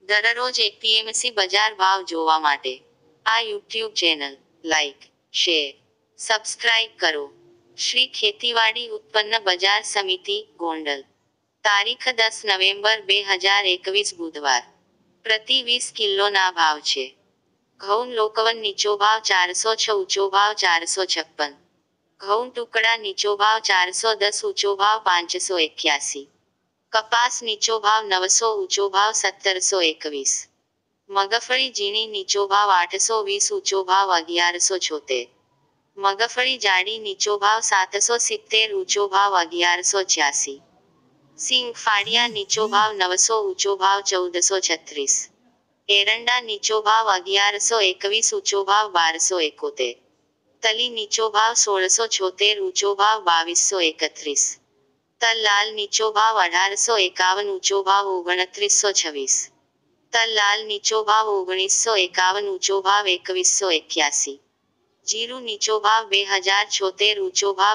દરરોજ એપીએમસી બજાર ભાવ જોવા માટે આ YouTube channel like, share, subscribe કરો. શ્રી ખેતીવાડી ઉત્પન્ન બજાર સમિતિ, ગોંડલ. તારીખ 10 નવેમ્બર 2021 બુધવાર. પ્રતિ 20 કિલોના ભાવ છે. ઘઉં લોકવન નીચો ભાવ 406, ઊંચો ભાવ 456. ઘઉં ટુકડા નીચો ભાવ 410, ઊંચો ભાવ 581. કપાસ નીચો ભાવ 900, ઊંચો ભાવ 1721. મગફળી ઝીણી નીચો ભાવ 820, ઊંચો ભાવ 1176. મગફળી જાડી નીચો ભાવ 770, ઊંચો ભાવ 1186. સિંગ ફાડિયા નીચો ભાવ 900, ઊંચો ભાવ 1436. એરંડા નીચો ભાવ 1121, ઊંચો ભાવ 1271. તલી નીચો ભાવ 1676, ઊંચો ભાવ 2231. તલ લાલ નીચો ભાવ 1851, ઊંચો ભાવ 2926. તલ લાલ નીચો ભાવ 1951, ઊંચો ભાવ 2181. જીરું નીચો ભાવ 2076, ઊંચો ભાવ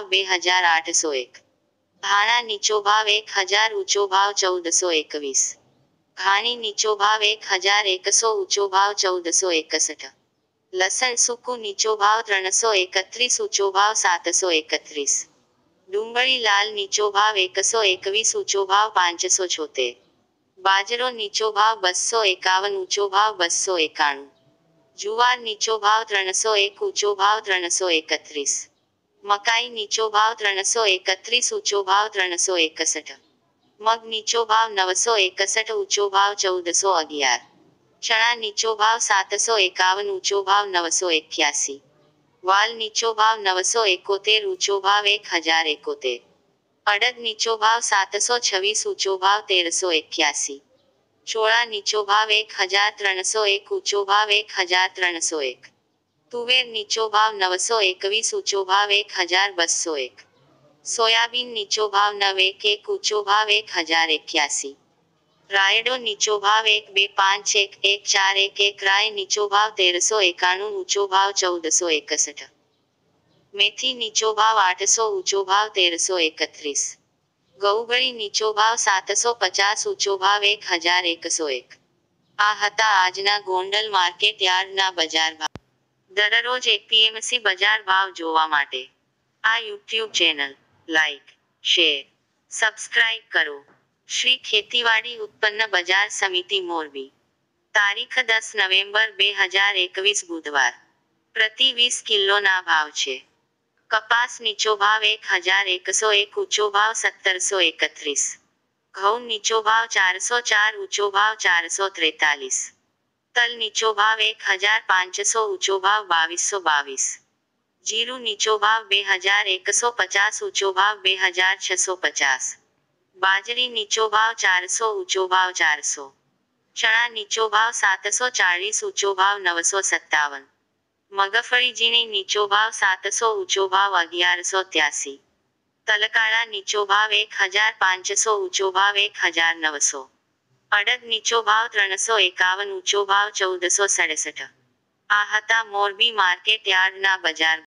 2801. ધાણા નીચો ભાવ 1000, ઊંચો ભાવ 1421. ઘાણી નીચો ભાવ 1100, ઊંચો ભાવ 1461. લસણ સૂકું નીચો ભાવ 331, ઊંચો ભાવ 731. ડુંગળી લાલ નીચો ભાવ 121, ઊંચો ભાવ 576. બાજરો નીચો ભાવ 251, ઊંચો ભાવ 291. જુવાર નીચો ભાવ 301, ઊંચો ભાવ 331. મકાઈ નીચો ભાવ 331, ઊંચો ભાવ 361. મગ નીચો ભાવ 961, ઊંચો ભાવ 1411. ચણા નીચો ભાવ 751, ઊંચો ભાવ 981. વાલ નીચો ભાવ 971, ઊંચો ભાવ 1071. અડદ નીચો ભાવ 726, ઊંચો ભાવ 1381. ચોળા નીચો ભાવ 1301, ઊંચો ભાવ 1301. તુવેર નીચો ભાવ 921, ઊંચો ભાવ 1201. સોયાબીન નીચો ભાવ 911, ઊંચો ભાવ 1081. રાયડો નીચો ભાવ 1251, 1411. રાય નીચો ભાવ 1391, ઊંચો ભાવ 1461. મેથી નીચો ભાવ 800, ઊંચો ભાવ 1331. ગૌગળી નીચો ભાવ 750, ઊંચો ભાવ 1101. આ હતા આજના ગોંડલ માર્કેટ યાર્ડના બજાર ભાવ. દરરોજ એપીએમસી બજાર ભાવ જોવા માટે આ YouTube channel like, share, subscribe કરો. શ્રી ખેતીવાડી ઉત્પન્ન બજાર સમિતિ, મોરબી. તારીખ 10 નવેમ્બર 2021 બુધવાર. પ્રતિ 20 કિલોના ભાવ છે. કપાસ નીચો ભાવ 1101, ઊંચો ભાવ 1731. ઘઉં નીચો ભાવ 404, ઊંચો ભાવ 443. તલ નીચો ભાવ 1500, ઊંચો ભાવ 2222. જીરું નીચો ભાવ 2150, ઊંચો ભાવ 2650. બાજરી નીચો ભાવ 400, ઊંચો ભાવ 400. ચણા નીચો ભાવ 740, ઊંચો ભાવ 957. મગફળી ઝીણી નીચો ભાવ 700, ઊંચો ભાવ 1183. તલકાળા નીચો ભાવ 1500, ઊંચો ભાવ 1900. અડદ નીચો ભાવ 351, ઊંચો ભાવ 1467. આ હતા મોરબી માર્કેટ યાર્ડના બજાર